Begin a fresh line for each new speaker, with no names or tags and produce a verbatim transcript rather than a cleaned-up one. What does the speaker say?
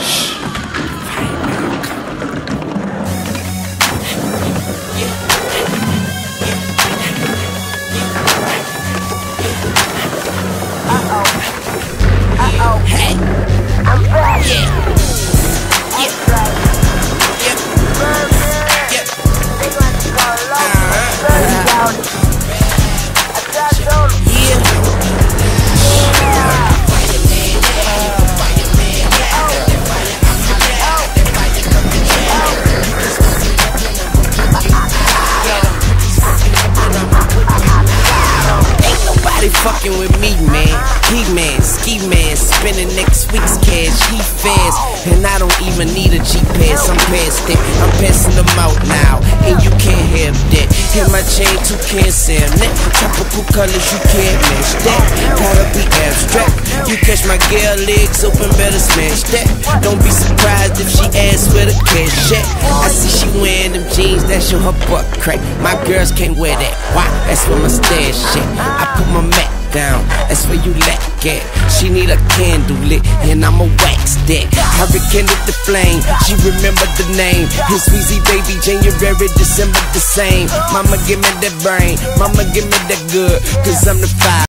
Hey, I'm back. Yeah. Yeah. Yep. Yep. They want to go along. Yeah. Ain't nobody fucking with me, man. He man, ski man, spending next week's cash. He fast, and I don't even need a G P S. I'm past that, I'm passing them out now, and you can't have that. Hit my chain, two can't sell that. Tropical colors, you can't match that. Gotta be abstract. You catch my girl legs open, better smash that. Don't be surprised if she asks where the cash at. I see she wearing them jeans that show her butt crack. My girls can't wear that. Why? That's where my stash at. I put my Mac down, that's where you lack at. She need a candle lit, and I'ma wax that. I rekindled the flame, she remembered the name. It's Weezy baby, January, December the same. Mama give me that brain, mama give me that good, cause I'm the five.